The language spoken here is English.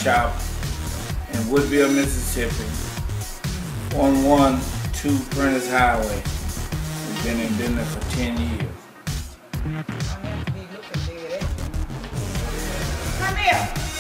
shop in Woodville, Mississippi, 112 Prentice Highway. We've been in business for 10 years. Come here.